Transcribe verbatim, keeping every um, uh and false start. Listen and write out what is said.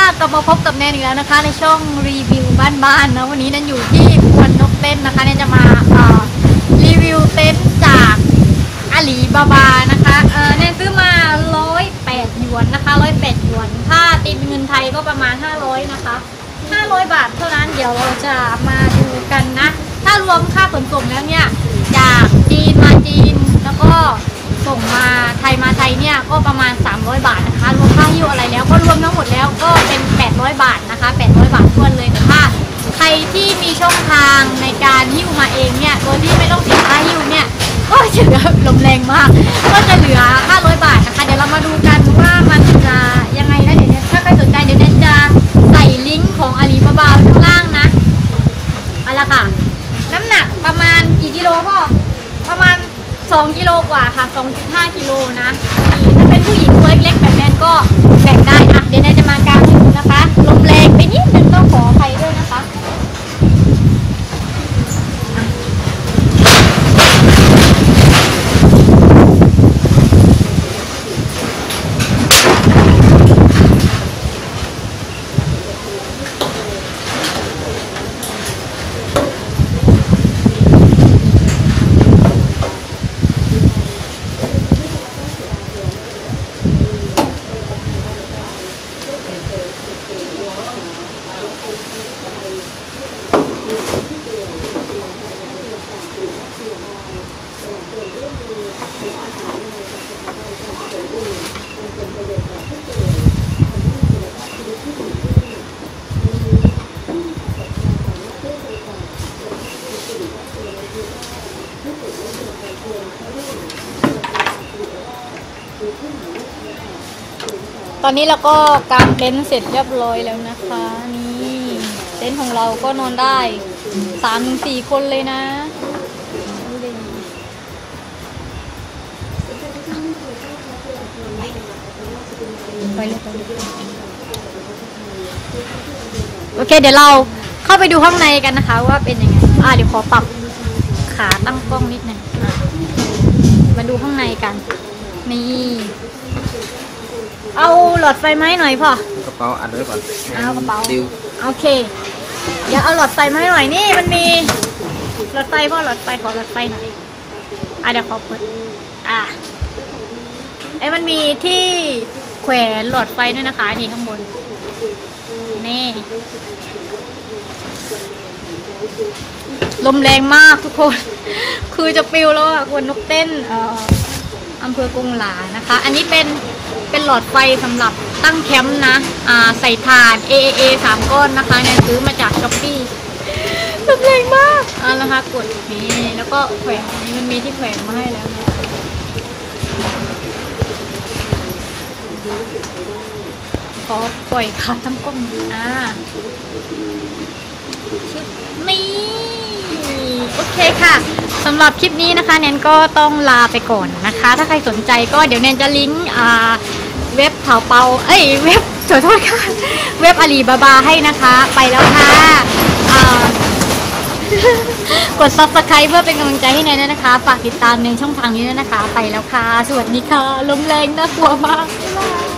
กลับมาพบกับแนนอีกแล้วนะคะในช่องรีวิวบ้านๆนะวันนี้แนนอยู่ที่ควนนกเต้นนะคะแนนจะมาเอ่อรีวิวเต็นท์จากอาลีบาบานะคะเออแนนซื้อมาร้อยแปดหยวนนะคะร้อยแปดหยวนถ้าตีเป็นเงินไทยก็ประมาณห้าร้อยนะคะห้าร้อยบาทเท่านั้นเดี๋ยวเราจะมาดูกันนะถ้ารวมค่าขนส่งแล้วเนี่ยจากจีนมาจีนแล้วก็ส่งมาไทยมาไทยเนี่ยก็ประมาณสามร้อยบาทนะคะรวมค่าหิ้วอะไรแล้วก็รวมทั้งหมดแล้วก็เป็นแปดร้อยบาทนะคะแปดร้อยบาททวนเลยแต่ถ้าใครที่มีช่องทางในการหิ้วมาเองเนี่ยโดยที่ไม่ต้องเสียค่าหิ้วเนี่ยก็จะเหลือลมแรงมากก็จะเหลือห้าร้อยบาทนะคะเดี๋ยวเรามาดูกันว่ามันจะยังไงนะเดี๋ยวถ้าใครสนใจเดี๋ยวแนนจะใส่ลิงก์ของอาลีบาบาข้างล่างนะเอาละค่ะน้ำหนักประมาณกี่กิโลพ่อประมาณสองกิโลกว่าค่ะ สองจุดห้า กิโลนะถ้าเป็นผู้หญิงตัวเล็กๆแบบแนนก็แบ่งได้อ่ะเดี๋ยวแนนจะมากางให้ดูนะคะลมแรงไปนิดนึงต้องขออภัยด้วยนะคะตอนนี้เราก็กางเต็นท์เสร็จเรียบร้อยแล้วนะคะนี่เต็นท์ของเราก็นอนได้สามถึงสี่คนเลยนะไปเลยโอเคเดี๋ยวเราเข้าไปดูข้างในกันนะคะว่าเป็นยังไงอ่าเดี๋ยวขอปรับขาตั้งกล้องนิดนึงมาดูข้างในกันนี่เอาหลอดไฟไหมหน่อยพ่อกระเป๋าอัดไว้ก่อนเอากระเป๋าดิวโอเคเดี๋ยวเอาหลอดไฟมาให้หน่อยนี่มันมีหลอดไฟพ่อหลอดไฟขอหลอดไฟหน่อยอ่ะเดี๋ยวขอเปิดอ่ะไอ้มันมีที่แขวนหลอดไฟด้วยนะคะนี่ข้างบนนี่ลมแรงมากทุกคนคือจะปิวแล้วอ่ะคนนกเต้นเอ่ออำเภอกงหลานะคะอันนี้เป็นเป็นหลอดไฟสำหรับตั้งแคมป์นะอ่าใส่ถ่าน เอ เอ เอ สามก้อนนะคะเนี่ยซื้อมาจากช้อปปี้ลมแรงมากอ่านะคะกดนี่แล้วก็แขวนนี่มันมีที่แขวนมาให้แล้วนะขอปล่อยขาตั้งกล้องอ่าชุดนี้โอเคค่ะสำหรับคลิปนี้นะคะแนนก็ต้องลาไปก่อนนะคะถ้าใครสนใจก็เดี๋ยวแนนจะลิงก์อ่าเว็บเผาเปาเอ้ยเว็บขอโทษค่ะเว็บอาลีบาบาให้นะคะไปแล้วค่ะอ่ากด ซับสไครบ์ เพื่อเป็นกำลังใจให้แนนด้วยนะคะฝากติดตามในช่องทางนี้ด้วยนะคะไปแล้วค่ะสวัสดีค่ะลมแรงน่ากลัวมาก